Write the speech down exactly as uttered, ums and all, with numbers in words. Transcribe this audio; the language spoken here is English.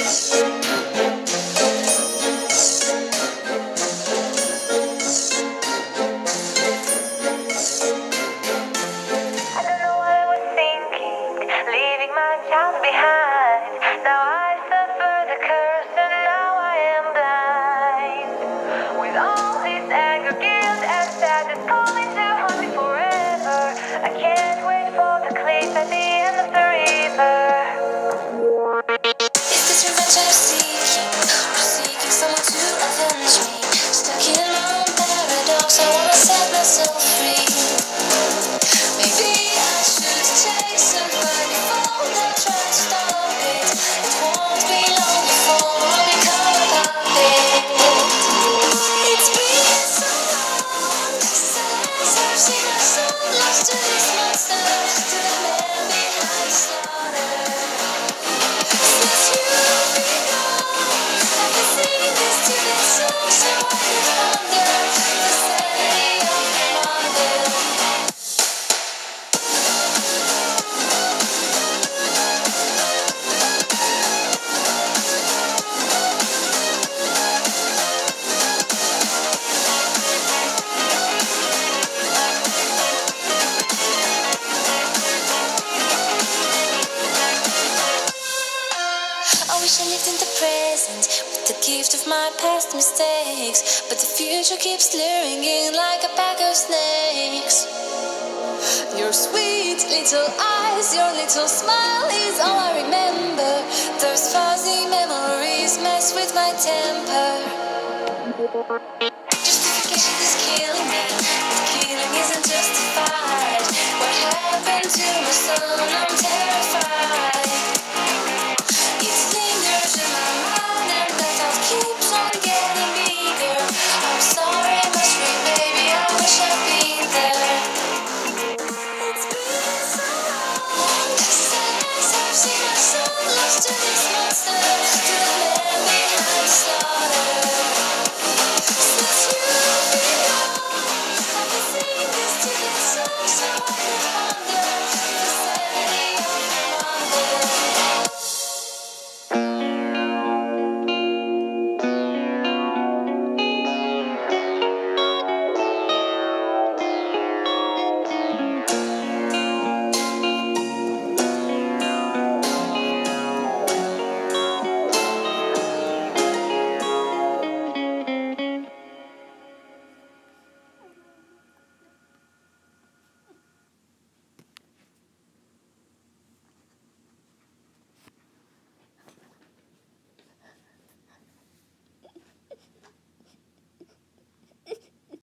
I lived in the present with the gift of my past mistakes, but the future keeps luring in like a pack of snakes. Your sweet little eyes, your little smile is all I remember. Those fuzzy memories mess with my temper. Justification is killing me, but killing isn't justified. What happened to my son? I'm terrified.